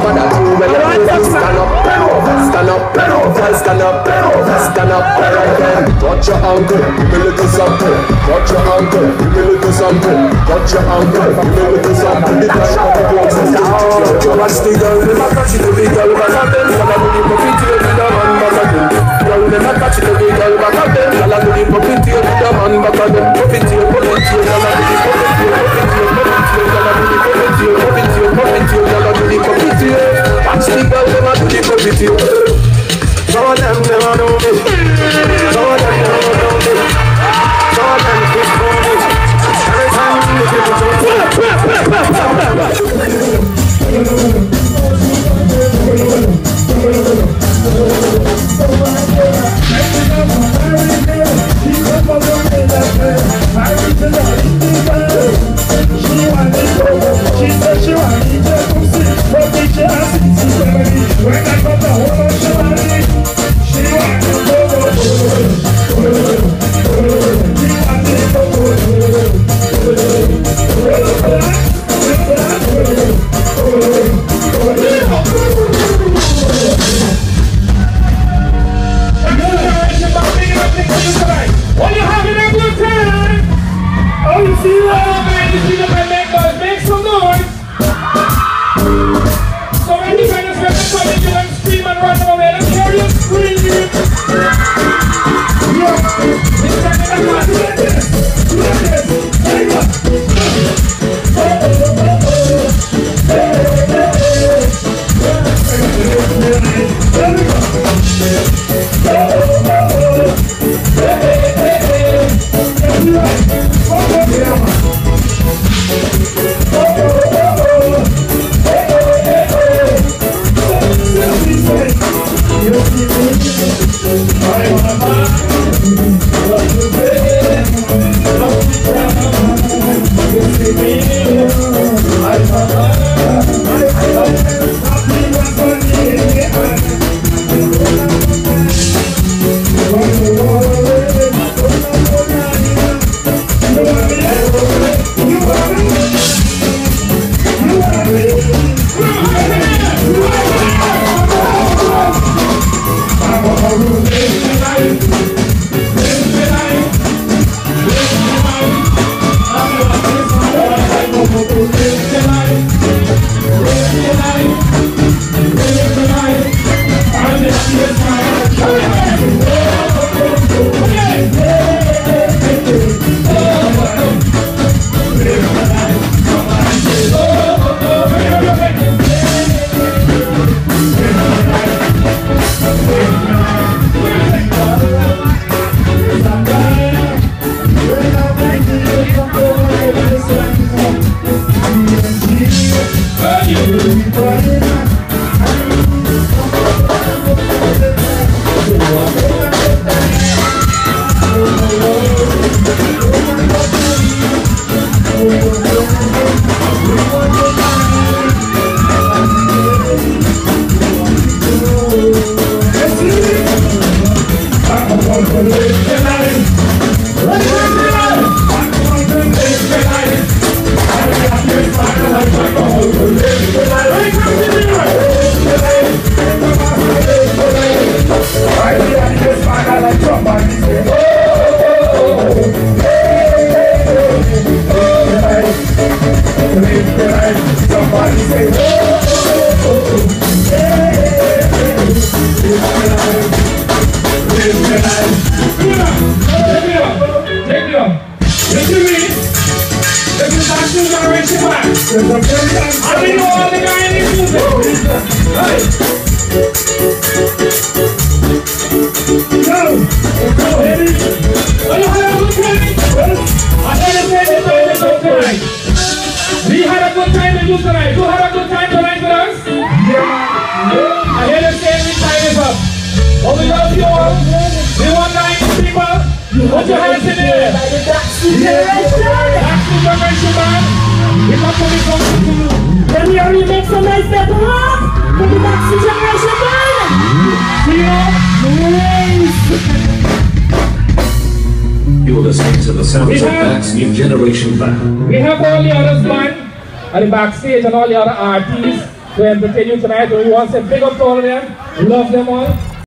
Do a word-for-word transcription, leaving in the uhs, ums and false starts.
over that you when you stand up, bend over, stand up, bend over, stand up, bend over, stand up, right then. Touch your ankle, give me a little something. Touch your ankle, give me a little something. Touch your ankle, give me a little something. The time of the box is down. You watch the girl, them a catch it, the big girl back at them. Y'all a do the puppy tail with the man back at them. Girl, them a catch it, the big girl back at them. Y'all a do the puppy tail with the man back at them. Puppy tail, puppy tail, y'all a do the puppy tail, puppy tail, puppy tail, y'all a do the puppy tail, puppy tail, puppy tail, y'all a do the puppy tail. Watch the girl, them a do the puppy tail. Some of them never know me. Some of them never know me. Some of them keep moving. Every time you give it to me. She said she want me to pussy, but she has to see somebody. When I got the whole of she want me, she want to go, go, go, she want to go, When you're having a good time, oh, you see what? You see the pen make some noise. So when you find us get the you can scream and run away. Let's hear you scream. Yeah. It's time to go. Do this. Do this. Hey, We had a good time with you tonight. You had a good time tonight with us? Yeah. I hear them saying this time is up. But we love you all. We want nine people. Put your hands in the air. Backstreet Generation Band. We come to the concert to you. Then we are remix some nice step up for the Backstreet Generation Band. See you. Nice. You're listening to the sounds of Backstreet Generation Band. We have all the others band at the backstage and all the other artists to entertain you tonight. We want to say big up to all of them. Love them all.